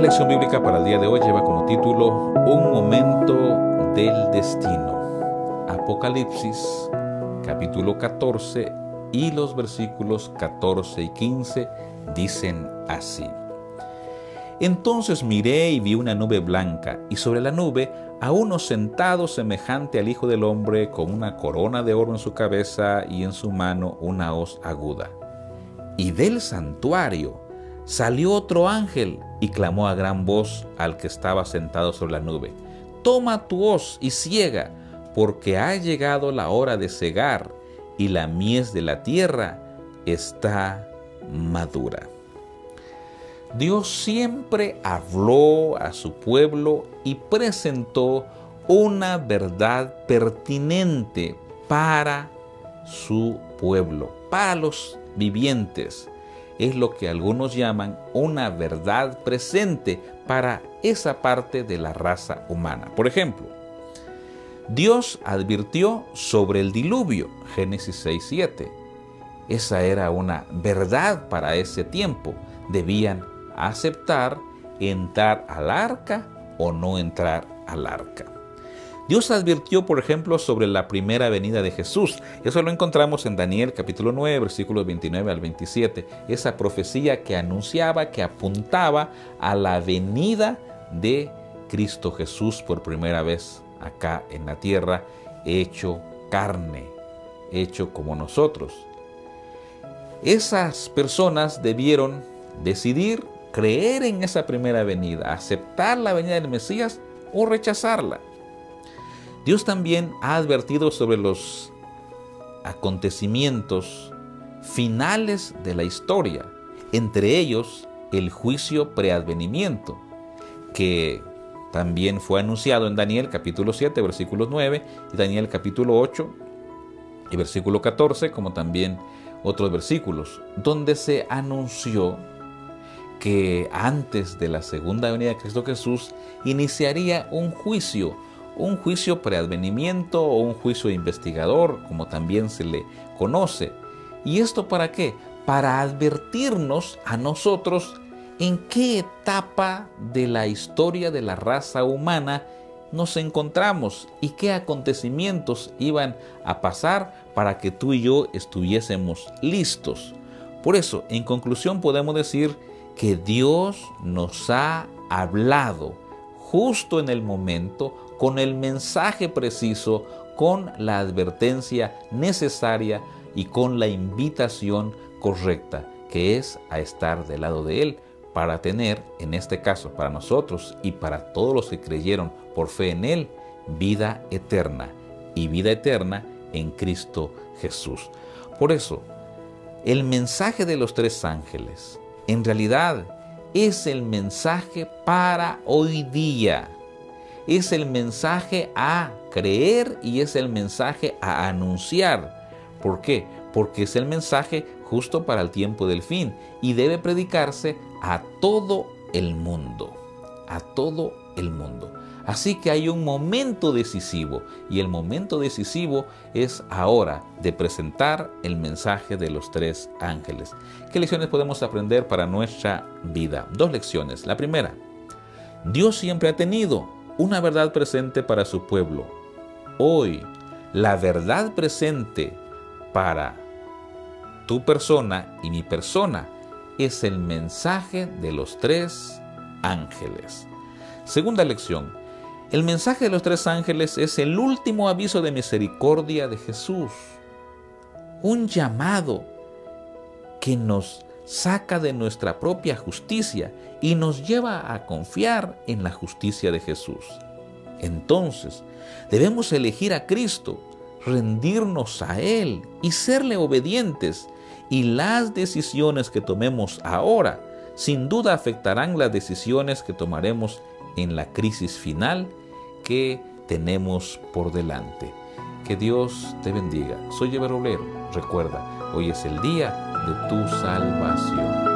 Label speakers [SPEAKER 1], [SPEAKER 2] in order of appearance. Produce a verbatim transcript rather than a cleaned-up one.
[SPEAKER 1] lección bíblica para el día de hoy lleva como título Un momento del destino. Apocalipsis, capítulo catorce y los versículos catorce y quince dicen así. Entonces miré y vi una nube blanca, y sobre la nube a uno sentado semejante al Hijo del Hombre, con una corona de oro en su cabeza y en su mano una hoz aguda. Y del santuario salió otro ángel y clamó a gran voz al que estaba sentado sobre la nube: Toma tu hoz y siega, porque ha llegado la hora de segar, y la mies de la tierra está madura. Dios siempre habló a su pueblo y presentó una verdad pertinente para su pueblo, para los vivientes. Es lo que algunos llaman una verdad presente para esa parte de la raza humana. Por ejemplo, Dios advirtió sobre el diluvio, Génesis seis siete. Esa era una verdad para ese tiempo. Debían aceptar entrar al arca o no entrar al arca. Dios advirtió, por ejemplo, sobre la primera venida de Jesús. Eso lo encontramos en Daniel capítulo nueve, versículos veintinueve al veintisiete. Esa profecía que anunciaba, que apuntaba a la venida de Cristo Jesús por primera vez acá en la tierra, hecho carne, hecho como nosotros. Esas personas debieron decidir creer en esa primera venida, aceptar la venida del Mesías o rechazarla. Dios también ha advertido sobre los acontecimientos finales de la historia, entre ellos el juicio preadvenimiento, que también fue anunciado en Daniel capítulo siete, versículo nueve, y Daniel capítulo ocho y versículo catorce, como también otros versículos, donde se anunció que antes de la segunda venida de Cristo Jesús iniciaría un juicio, un juicio preadvenimiento o un juicio investigador, como también se le conoce. ¿Y esto para qué? Para advertirnos a nosotros en qué etapa de la historia de la raza humana nos encontramos y qué acontecimientos iban a pasar para que tú y yo estuviésemos listos. Por eso, en conclusión, podemos decir que Dios nos ha hablado justo en el momento, con el mensaje preciso, con la advertencia necesaria y con la invitación correcta, que es a estar del lado de Él, para tener, en este caso para nosotros y para todos los que creyeron por fe en Él, vida eterna, y vida eterna en Cristo Jesús. Por eso, el mensaje de los tres ángeles en realidad es el mensaje para hoy día. Es el mensaje a creer y es el mensaje a anunciar. ¿Por qué? Porque es el mensaje justo para el tiempo del fin y debe predicarse a todo el mundo. A todo el mundo. Así que hay un momento decisivo y el momento decisivo es ahora de presentar el mensaje de los tres ángeles. ¿Qué lecciones podemos aprender para nuestra vida? Dos lecciones. La primera, Dios siempre ha tenido una verdad presente para su pueblo. Hoy, la verdad presente para tu persona y mi persona es el mensaje de los tres ángeles. Segunda lección, el mensaje de los tres ángeles es el último aviso de misericordia de Jesús. Un llamado que nos saca de nuestra propia justicia y nos lleva a confiar en la justicia de Jesús. Entonces, debemos elegir a Cristo, rendirnos a Él y serle obedientes. Y las decisiones que tomemos ahora, sin duda afectarán las decisiones que tomaremos en la crisis final que tenemos por delante. Que Dios te bendiga. Soy Eber Obrero. Recuerda, hoy es el día de tu salvación.